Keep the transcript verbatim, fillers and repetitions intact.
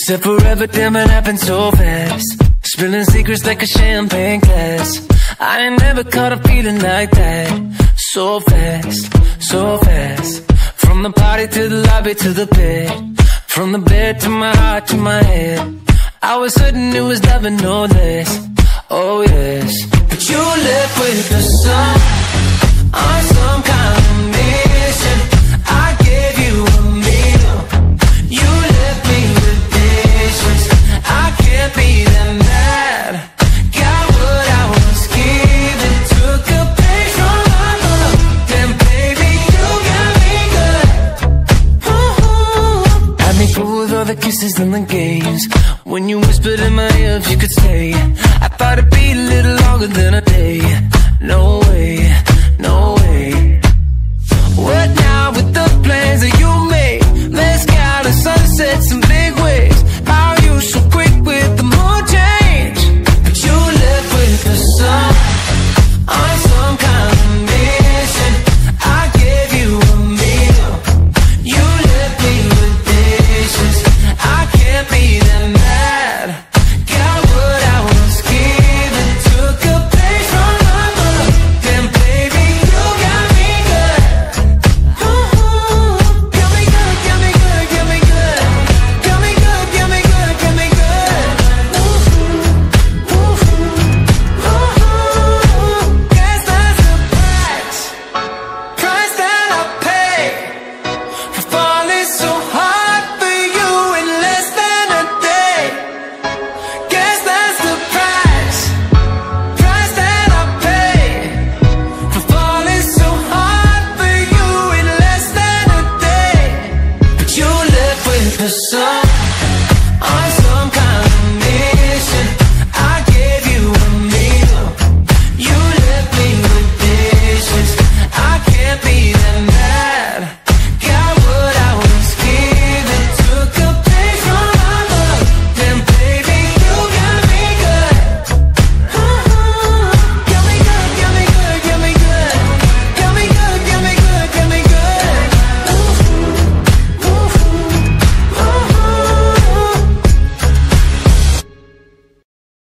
Said forever, damn it happened so fast. Spilling secrets like a champagne glass. I ain't never caught a feeling like that. So fast, so fast. From the party to the lobby to the bed. From the bed to my heart to my head. I was certain it was love and no less. Oh yes. But you left with the sun on some kind of mission. I gave you a meal. You left me with dishes. I can't be that mad. Got what I was given. Took a page from my book. Then baby, you got me good. Ooh. Had me through with all the kisses and the games. When you whispered in my ear if you could stay, I thought it'd be a little longer than